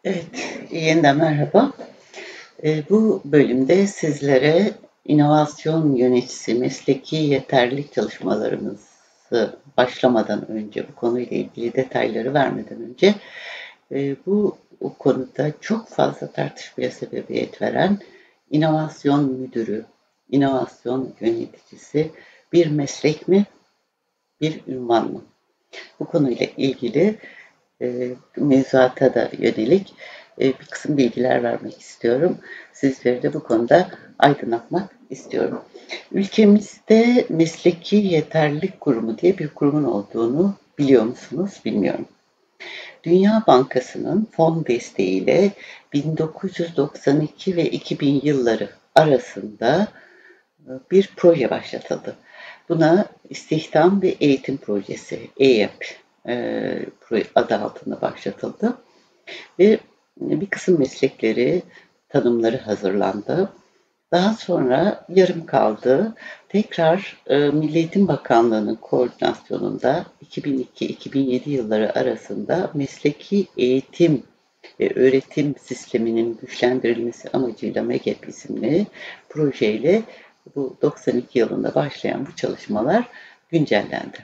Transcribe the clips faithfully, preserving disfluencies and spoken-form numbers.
Evet, yeniden merhaba. Eee, bu bölümde sizlere inovasyon yöneticisi mesleki yeterlilik çalışmalarımızı başlamadan önce, bu konuyla ilgili detayları vermeden önce eee, bu o konuda çok fazla tartışmaya sebebiyet veren inovasyon müdürü, inovasyon yöneticisi bir meslek mi, bir ünvan mı? Bu konuyla ilgili e, mevzuata da yönelik e, bir kısım bilgiler vermek istiyorum. Sizleri de bu konuda aydınlatmak istiyorum. Ülkemizde Mesleki Yeterlilik Kurumu diye bir kurumun olduğunu biliyor musunuz? Bilmiyorum. Dünya Bankası'nın fon desteğiyle bin dokuz yüz doksan iki ve iki bin yılları arasında e, bir proje başlatıldı. Buna İstihdam ve Eğitim Projesi, E Y E P e, adı altında başlatıldı. Ve bir kısım meslekleri, tanımları hazırlandı. Daha sonra yarım kaldı. Tekrar e, Milli Eğitim Bakanlığı'nın koordinasyonunda iki bin iki iki bin yedi yılları arasında mesleki eğitim ve öğretim sisteminin güçlendirilmesi amacıyla MEGEP isimli projeyle bu doksan iki yılında başlayan bu çalışmalar güncellendi.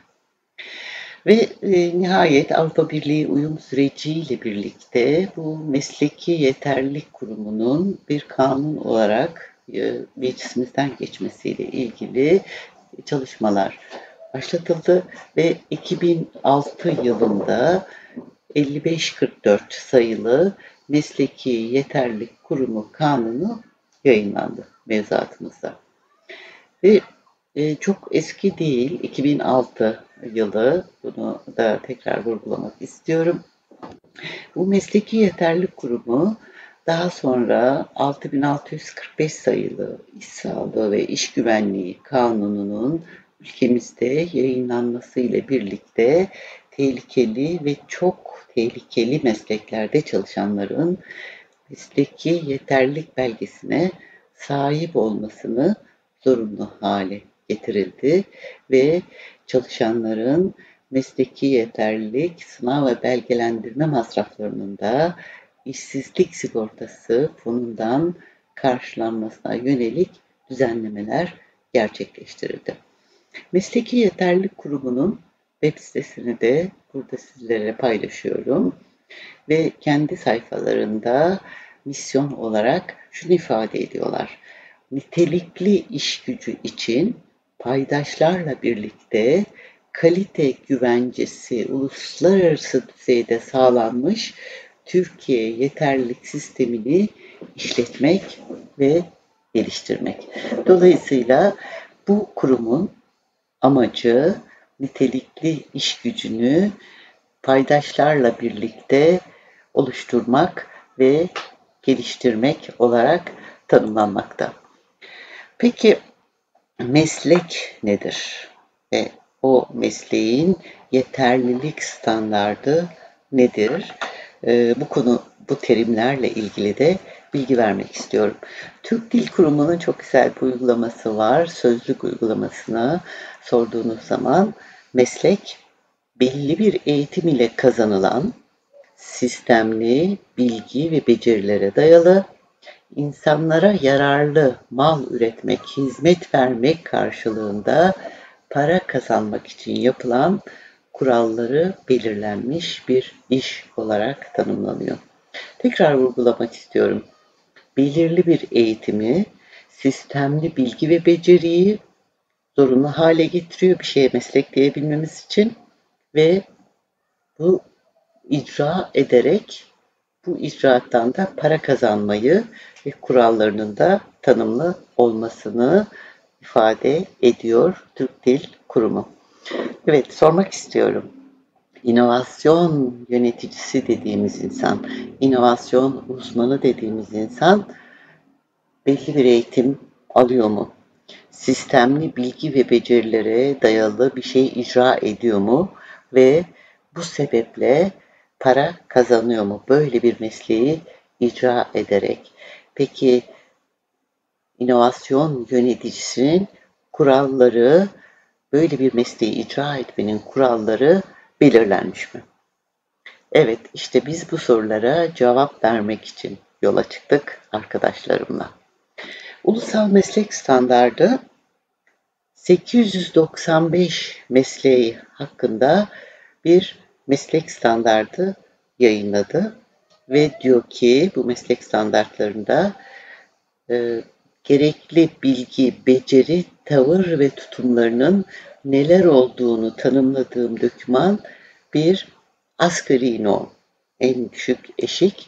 Ve e, nihayet Avrupa Birliği uyum süreciyle birlikte bu Mesleki Yeterlilik Kurumu'nun bir kanun olarak e, meclisimizden geçmesiyle ilgili çalışmalar başlatıldı ve iki bin altı yılında elli beş kırk dört sayılı Mesleki Yeterlilik Kurumu Kanunu yayınlandı mevzuatımızda. Ve e, çok eski değil, iki bin altı yılı, bunu da tekrar vurgulamak istiyorum. Bu Mesleki Yeterlilik Kurumu daha sonra altı bin altı yüz kırk beş sayılı İş Sağlığı ve İş Güvenliği Kanunu'nun ülkemizde yayınlanması ile birlikte tehlikeli ve çok tehlikeli mesleklerde çalışanların mesleki yeterlilik belgesine sahip olmasını zorunlu hale getirildi ve çalışanların mesleki yeterlilik, sınav ve belgelendirme masraflarının da işsizlik sigortası fonundan karşılanmasına yönelik düzenlemeler gerçekleştirildi. Mesleki Yeterlilik Kurumu'nun web sitesini de burada sizlere paylaşıyorum ve kendi sayfalarında misyon olarak şunu ifade ediyorlar. Nitelikli iş gücü için paydaşlarla birlikte kalite güvencesi uluslararası düzeyde sağlanmış Türkiye yeterlilik sistemini işletmek ve geliştirmek. Dolayısıyla bu kurumun amacı nitelikli iş gücünü paydaşlarla birlikte oluşturmak ve geliştirmek olarak tanımlanmakta. Peki meslek nedir? Ve o mesleğin yeterlilik standardı nedir? Ee, bu konu, bu terimlerle ilgili de bilgi vermek istiyorum. Türk Dil Kurumu'nun çok güzel bir uygulaması var. Sözlük uygulamasına sorduğunuz zaman meslek belli bir eğitim ile kazanılan sistemli bilgi ve becerilere dayalı, insanlara yararlı mal üretmek, hizmet vermek karşılığında para kazanmak için yapılan kuralları belirlenmiş bir iş olarak tanımlanıyor. Tekrar vurgulamak istiyorum. Belirli bir eğitimi, sistemli bilgi ve beceriyi zorunlu hale getiriyor bir şeye meslekleyebilmemiz için ve bu icra ederek bu icraattan da para kazanmayı ve kurallarının da tanımlı olmasını ifade ediyor Türk Dil Kurumu. Evet, sormak istiyorum. İnovasyon yöneticisi dediğimiz insan, inovasyon uzmanı dediğimiz insan belli bir eğitim alıyor mu? Sistemli bilgi ve becerilere dayalı bir şey icra ediyor mu? Ve bu sebeple para kazanıyor mu? Böyle bir mesleği icra ederek. Peki inovasyon yöneticisinin kuralları, böyle bir mesleği icra etmenin kuralları belirlenmiş mi? Evet, işte biz bu sorulara cevap vermek için yola çıktık arkadaşlarımla. Ulusal Meslek Standardı sekiz yüz doksan beş mesleği hakkında bir meslek standardı yayınladı ve diyor ki bu meslek standartlarında e, gerekli bilgi, beceri, tavır ve tutumlarının neler olduğunu tanımladığım doküman bir asgari norm, en düşük eşik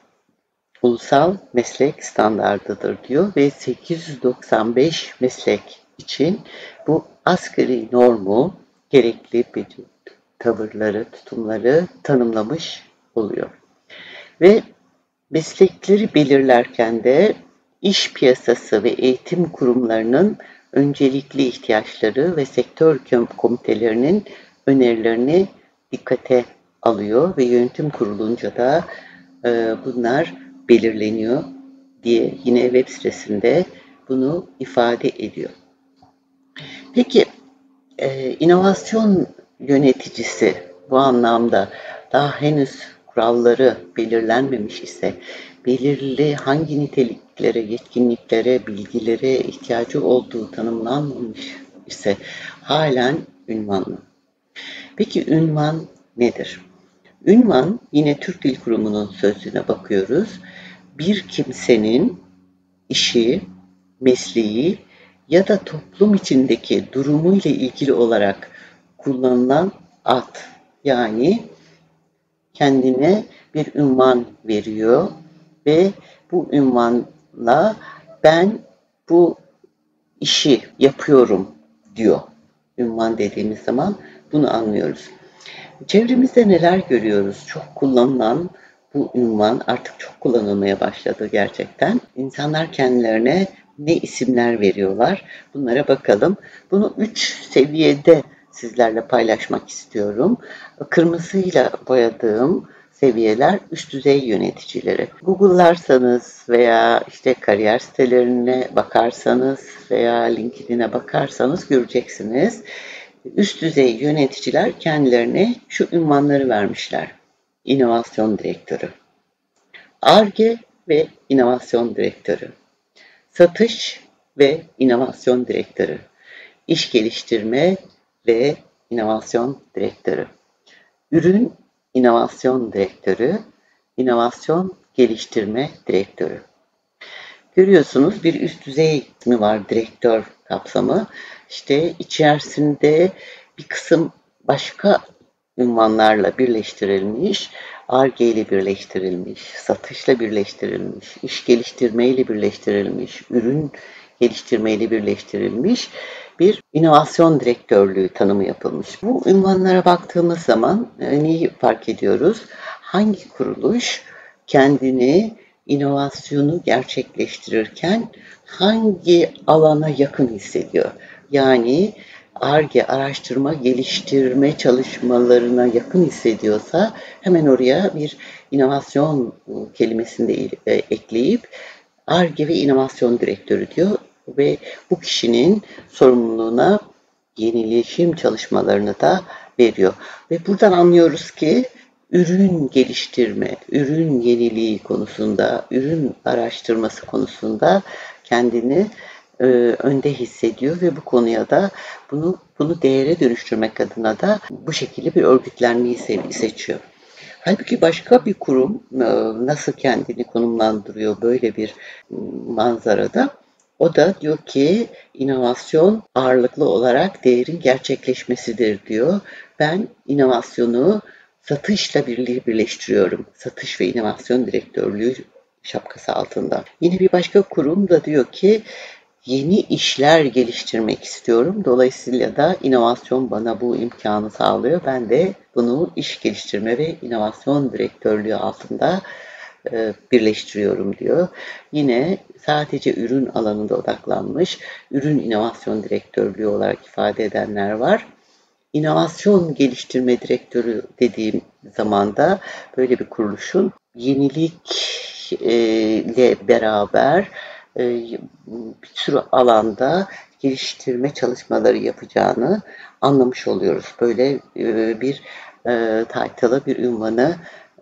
ulusal meslek standardıdır diyor ve sekiz yüz doksan beş meslek için bu asgari normu, gerekli beceri, tavırları, tutumları tanımlamış oluyor. Ve meslekleri belirlerken de iş piyasası ve eğitim kurumlarının öncelikli ihtiyaçları ve sektör komitelerinin önerilerini dikkate alıyor ve yönetim kurulunca da e, bunlar belirleniyor diye yine web sitesinde bunu ifade ediyor. Peki e, inovasyon yöneticisi bu anlamda daha henüz kuralları belirlenmemiş ise, belirli hangi niteliklere, yetkinliklere, bilgilere ihtiyacı olduğu tanımlanmamış ise halen ünvan mı? Peki ünvan nedir? Ünvan, yine Türk Dil Kurumu'nun sözlüğüne bakıyoruz. Bir kimsenin işi, mesleği ya da toplum içindeki durumuyla ilgili olarak kullanılan ad. Yani kendine bir ünvan veriyor ve bu ünvanla ben bu işi yapıyorum diyor. Ünvan dediğimiz zaman bunu anlıyoruz. Çevremizde neler görüyoruz? Çok kullanılan bu ünvan artık çok kullanılmaya başladı gerçekten. İnsanlar kendilerine ne isimler veriyorlar? Bunlara bakalım. Bunu üç seviyede sizlerle paylaşmak istiyorum. Kırmızıyla boyadığım seviyeler üst düzey yöneticileri. Google'larsanız veya işte kariyer sitelerine bakarsanız veya LinkedIn'e bakarsanız göreceksiniz. Üst düzey yöneticiler kendilerine şu ünvanları vermişler. İnovasyon direktörü, Ar-Ge ve inovasyon direktörü, satış ve inovasyon direktörü, iş geliştirme ve inovasyon direktörü, ürün inovasyon direktörü, inovasyon geliştirme direktörü. Görüyorsunuz bir üst düzey mi var direktör kapsamı. İşte içerisinde bir kısım başka ünvanlarla birleştirilmiş, Ar-Ge ile birleştirilmiş, satışla birleştirilmiş, iş geliştirme ile birleştirilmiş, ürün geliştirme ile birleştirilmiş bir inovasyon direktörlüğü tanımı yapılmış. Bu ünvanlara baktığımız zaman neyi fark ediyoruz? Hangi kuruluş kendini inovasyonu gerçekleştirirken hangi alana yakın hissediyor? Yani Ar-Ge, araştırma, geliştirme çalışmalarına yakın hissediyorsa hemen oraya bir inovasyon kelimesini de ekleyip Ar-Ge ve inovasyon direktörü diyor ve bu kişinin sorumluluğuna yenileşim çalışmalarını da veriyor. Ve buradan anlıyoruz ki ürün geliştirme, ürün yeniliği konusunda, ürün araştırması konusunda kendini e, önde hissediyor ve bu konuya da bunu bunu değere dönüştürmek adına da bu şekilde bir örgütlenmeyi seçiyor. Halbuki başka bir kurum e, nasıl kendini konumlandırıyor böyle bir manzarada? O da diyor ki inovasyon ağırlıklı olarak değerin gerçekleşmesidir diyor. Ben inovasyonu satışla birleştiriyorum. Satış ve inovasyon direktörlüğü şapkası altında. Yine bir başka kurum da diyor ki yeni işler geliştirmek istiyorum. Dolayısıyla da inovasyon bana bu imkanı sağlıyor. Ben de bunu iş geliştirme ve inovasyon direktörlüğü altında e, birleştiriyorum diyor. Yine sadece ürün alanında odaklanmış, ürün inovasyon direktörlüğü olarak ifade edenler var. İnovasyon geliştirme direktörü dediğim zamanda böyle bir kuruluşun yenilikle beraber bir sürü alanda geliştirme çalışmaları yapacağını anlamış oluyoruz. Böyle bir title'ı, bir ünvanı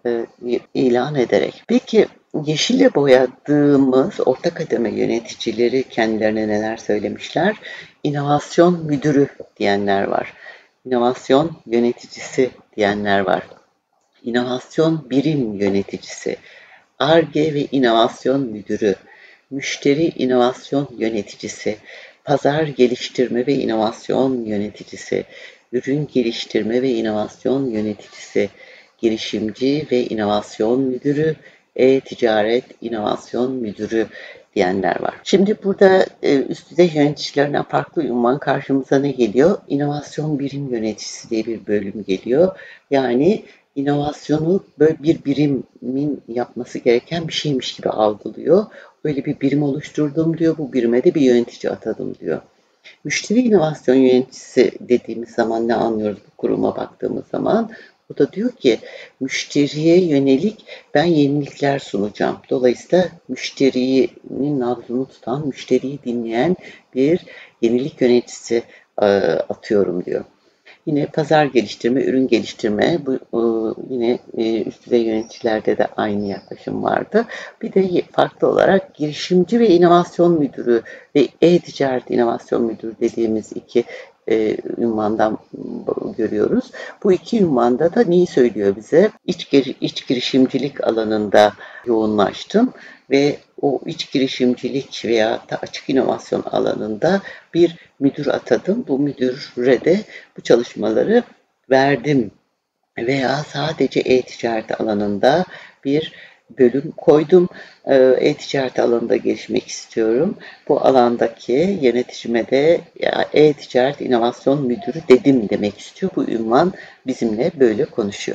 e, ilan ederek. Peki yeşile boyadığımız orta kademe yöneticileri kendilerine neler söylemişler? İnovasyon müdürü diyenler var. İnovasyon yöneticisi diyenler var. İnovasyon birim yöneticisi, Ar-Ge ve inovasyon müdürü, müşteri inovasyon yöneticisi, pazar geliştirme ve inovasyon yöneticisi, ürün geliştirme ve inovasyon yöneticisi, girişimci ve inovasyon müdürü, e-ticaret inovasyon müdürü diyenler var. Şimdi burada e, üst düzey yöneticilerine farklı ünvan karşımıza ne geliyor? İnovasyon birim yöneticisi diye bir bölüm geliyor. Yani inovasyonu böyle bir birimin yapması gereken bir şeymiş gibi algılıyor. Öyle bir birim oluşturdum diyor. Bu birime de bir yönetici atadım diyor. Müşteri inovasyon yöneticisi dediğimiz zaman ne anlıyoruz bu kuruma baktığımız zaman? O da diyor ki müşteriye yönelik ben yenilikler sunacağım. Dolayısıyla müşterinin nabzını tutan, müşteriyi dinleyen bir yenilik yöneticisi atıyorum diyor. Yine pazar geliştirme, ürün geliştirme, bu yine üst düzey yöneticilerde de aynı yaklaşım vardı. Bir de farklı olarak girişimci ve inovasyon müdürü ve e-ticaret inovasyon müdürü dediğimiz iki e, ünvandan görüyoruz. Bu iki ünvanda da neyi söylüyor bize? İç, iç girişimcilik alanında yoğunlaştım ve o iç girişimcilik veya da açık inovasyon alanında bir müdür atadım. Bu müdüre de bu çalışmaları verdim veya sadece e-ticaret alanında bir bölüm koydum. E-ticaret alanında gelişmek istiyorum. Bu alandaki yöneticime de e-ticaret inovasyon müdürü dedim demek istiyor. Bu ünvan bizimle böyle konuşuyor.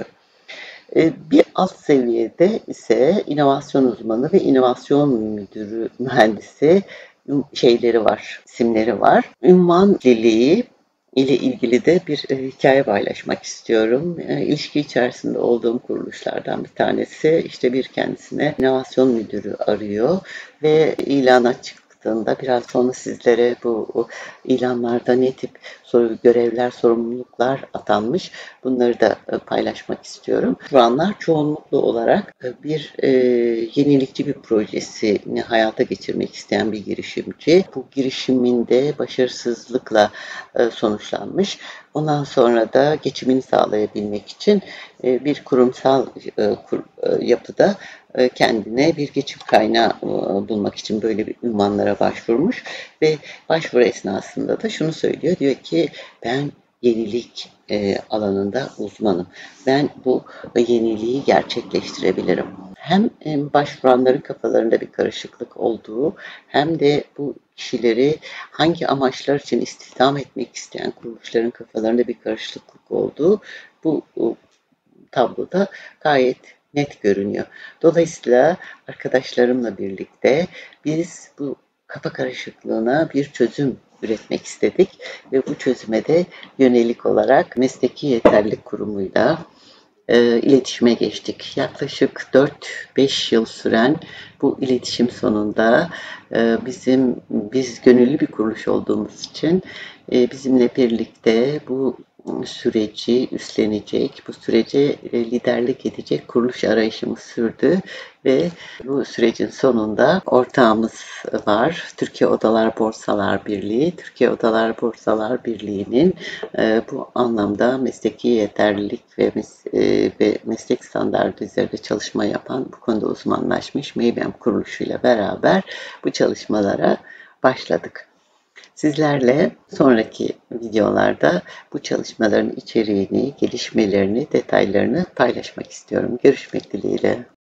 Bir alt seviyede ise inovasyon uzmanı ve inovasyon müdürü mühendisi şeyleri var, isimleri var. Ünvan dili ile ilgili de bir hikaye paylaşmak istiyorum. İlişki içerisinde olduğum kuruluşlardan bir tanesi işte bir kendisine inovasyon müdürü arıyor ve ilana çıktığında biraz sonra sizlere bu ilanlarda ne tip soru, görevler, sorumluluklar atanmış bunları da paylaşmak istiyorum. Şu anlar çoğunluklu olarak bir e, yenilikçi bir projesini hayata geçirmek isteyen bir girişimci. Bu girişiminde başarısızlıkla e, sonuçlanmış. Ondan sonra da geçimini sağlayabilmek için e, bir kurumsal e, kur, e, yapıda e, kendine bir geçim kaynağı e, bulmak için böyle bir ünvanlara başvurmuş ve başvuru esnasında da şunu söylüyor. Diyor ki ben yenilik e, alanında uzmanım. Ben bu yeniliği gerçekleştirebilirim. Hem e, başvuranların kafalarında bir karışıklık olduğu hem de bu kişileri hangi amaçlar için istihdam etmek isteyen kuruluşların kafalarında bir karışıklık olduğu bu, bu tabloda gayet net görünüyor. Dolayısıyla arkadaşlarımla birlikte biz bu kafa karışıklığına bir çözüm üretmek istedik ve bu çözüme de yönelik olarak Mesleki Yeterlilik Kurumu'yla e, iletişime geçtik. Yaklaşık dört beş yıl süren bu iletişim sonunda e, bizim biz gönüllü bir kuruluş olduğumuz için e, bizimle birlikte bu süreci üstlenecek, bu sürece liderlik edecek kuruluş arayışımız sürdü ve bu sürecin sonunda ortağımız var. Türkiye Odalar Borsalar Birliği. Türkiye Odalar Borsalar Birliği'nin e, bu anlamda mesleki yeterlilik ve, mes e, ve meslek standartı üzerinde çalışma yapan, bu konuda uzmanlaşmış Meybem kuruluşuyla beraber bu çalışmalara başladık. Sizlerle sonraki videolarda bu çalışmaların içeriğini, gelişmelerini, detaylarını paylaşmak istiyorum. Görüşmek dileğiyle.